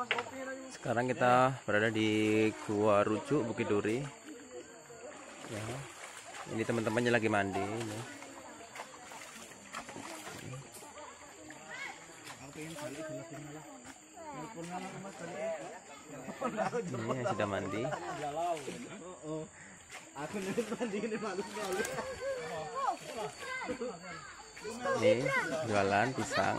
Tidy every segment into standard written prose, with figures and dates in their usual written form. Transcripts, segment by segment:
Sekarang kita berada di Gua Rujuk Bukit Duri. Ya, ini teman-temannya lagi mandi. Ini yang sudah mandi. Ini jualan pisang.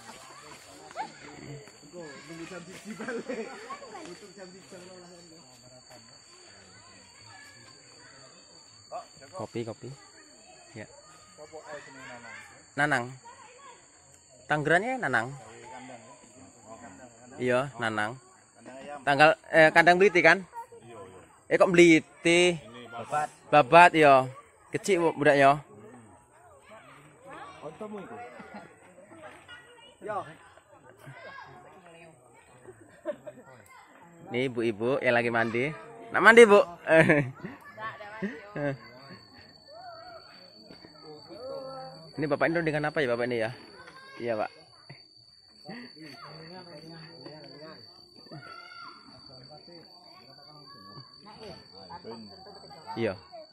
Kopi. Ya. Nanang. Tanggerannya Nanang. Iya, Nanang. Kandang Bliti kan? Kok Bliti? Babat ya. Kecil budak ya. Ini ibu-ibu yang lagi mandi. Nak mandi, Bu? Ini Bapak ini dengan apa ya, Bapak ini ya? Iya, Pak. Iya.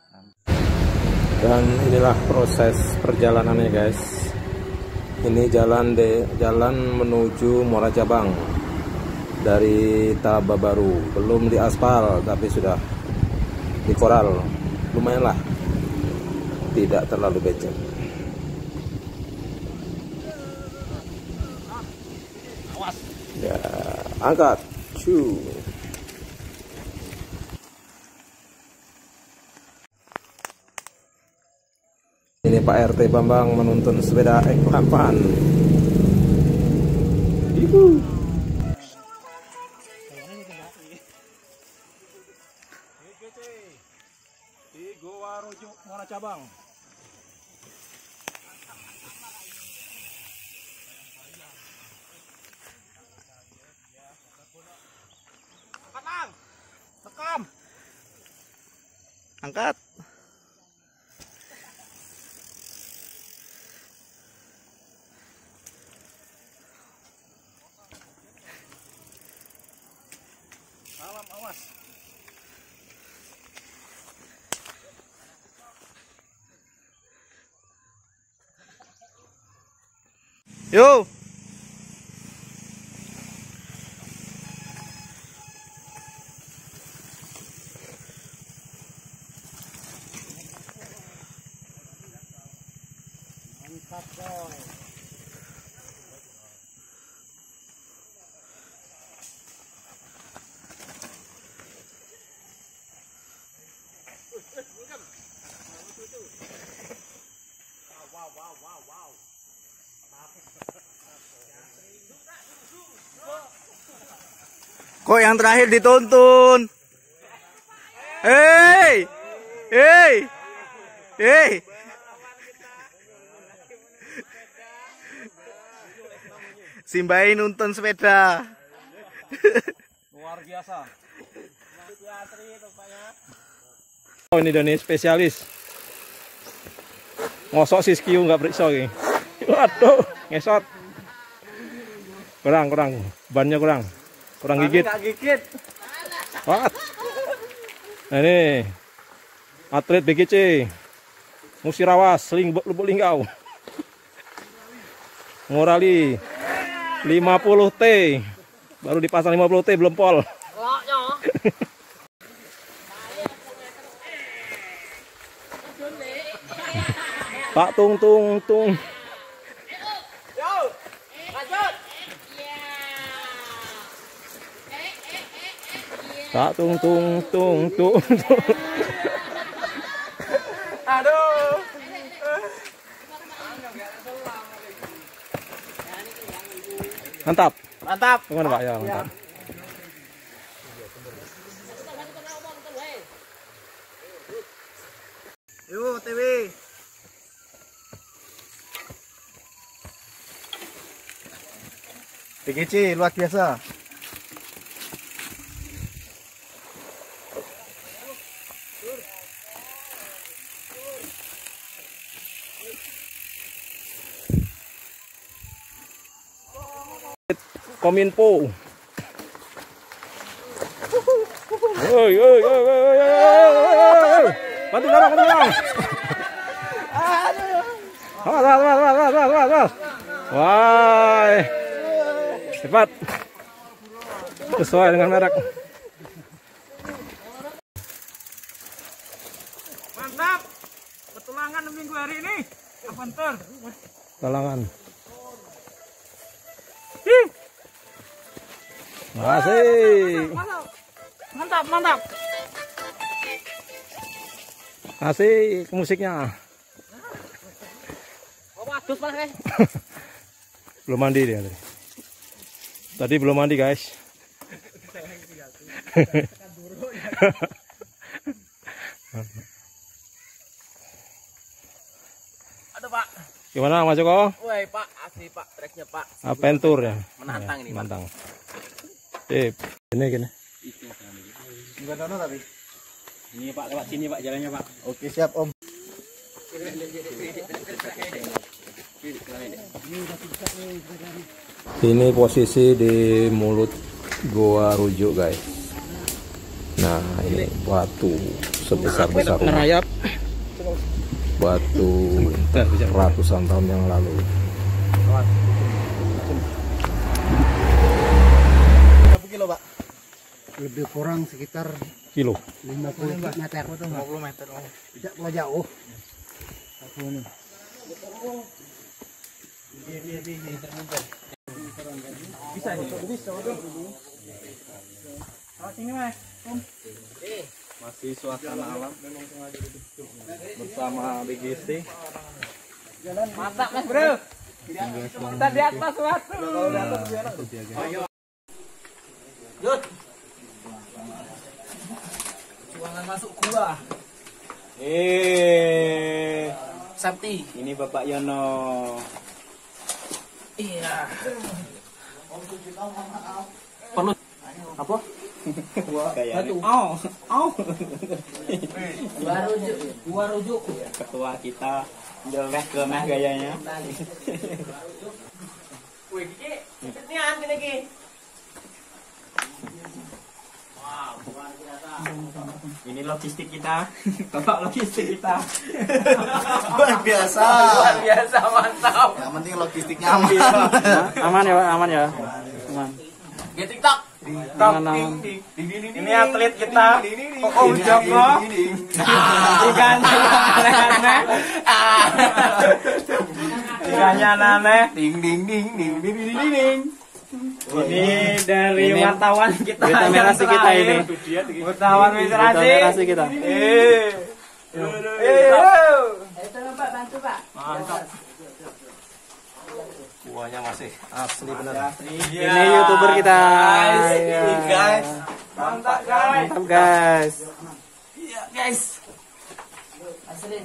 Dan inilah proses perjalanannya, guys. Ini jalan menuju Muara Cabang dari Taba Baru. Belum diaspal tapi sudah dikoral. Lumayan lah, tidak terlalu becek. Ya, angkat. Ini Pak RT Bambang menuntun sepeda Eklampan. Ibu. Di Gua Rujuk Muara Cabang. Tekam. Angkat. Salam awas. Yo. Mantap, boy. Wow. Kok yang terakhir dituntun? Hei. Simbai nuntun sepeda. Luar biasa. Oh, ini Doni spesialis. Ngosok si skiu nggak periksa ini. Waduh, ngesot. Kurang. Bannya kurang gigit. What? Nah, ini atlet BGC Musirawas lubuk linggau ngorali 50T, baru dipasang 50T belum pol. Pak tung. Tak tung. Aduh. Mantap. Gimana Pak ya, mantap. Yuk, TV. PGC luar biasa. Kominfo Oi, oi, oi, oi, oi. Bantu bang, bantu bang. Awas. Wah, cepat. Sesuai dengan merek. Mantap. Petualangan minggu hari ini. Avantur. Talangan. Asik. Mantap. Asik musiknya. Waduh, Mas. Belum mandi dia tadi. Tadi belum mandi, guys. Aduh, Pak. Gimana Mas Joko? Woi, Pak, asli Pak, treknya Pak. Aventur ya. Menantang ini, Pak. Menantang. Sip. Gini. Enggak tahu tapi. Ini Pak, lewat sini Pak, jalannya Pak. Oke, siap Om. Ini posisi di mulut Goa Rujuk, guys. Nah, ini batu sebesar-besar Ngerayap. batu ratusan tahun yang lalu. Berapa kilo, Pak? Lebih kurang sekitar Kilo. 50 meter. 50 meter. Tidak terlalu jauh. Bisa nih. Sini, Mas. Masih suasana alam bersama BGC. Mantap, Mas, Bro. Kita di atas, Mas. Kalau di atas biar aku. Yuk. Ruangan masuk gua. Sakti. Ini Bapak Yono. Iya. Perlu apa? Kayaknya. Gua rujuk. Ketua kita jelek lemah gayanya. Wih, Kiki. Ini Ki. Ini logistik kita. Bapak logistik kita. Luar biasa, mantap. Yang penting logistiknya aman. Aman ya Pak, aman ya. Aman. Get TikTok. Ini atlet kita. Oh, Joko. Ikan aneh-aneh. Ikannya aneh. Ding. Ini dari wartawan kita. Berita merasi kita ini. Wartawan merasi kita. Bantu, Pak. Mantap. Buahnya masih asli benar. Ini YouTuber kita. Guys. Mantap, guys. Mantap guys. Iya, guys. Asli,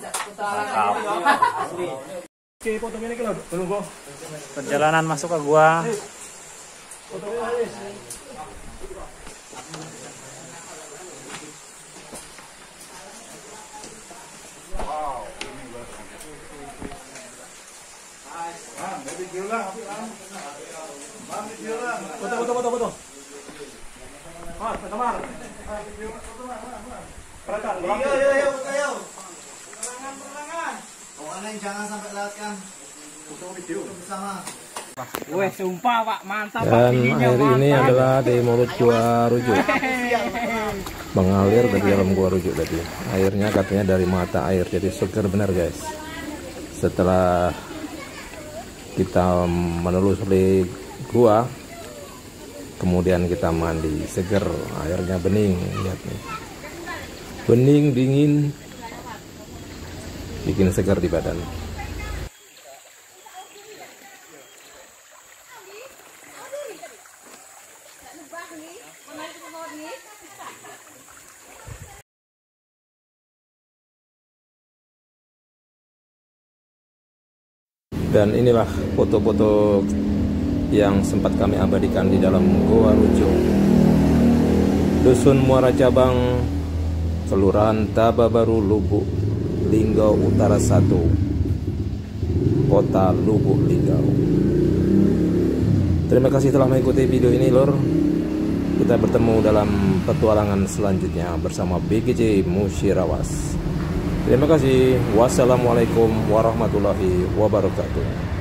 Perjalanan masuk ke gua. Foto. Iya. Perangan. Pokoknya jangan sampai lewatkan. Foto video bersama. Weh, sumpah Pak, mantap Dan Pak. air ini adalah di mulut Gua Rujuk. Mengalir dari dalam Gua Rujuk tadi. Airnya katanya dari mata air, jadi segar benar guys. Setelah kita menelusuri gua, kemudian kita mandi, segar, airnya bening, lihat nih. Bening, dingin, bikin segar di badan. Dan inilah foto-foto yang sempat kami abadikan di dalam Goa Rujuk, Dusun Muara Cabang, Kelurahan Tababaru, Lubuk Linggau Utara 1, Kota Lubuk Linggau. Terima kasih telah mengikuti video ini, Lur. Kita bertemu dalam petualangan selanjutnya bersama BGJ Musyirawas. Terima kasih. Wassalamualaikum warahmatullahi wabarakatuh.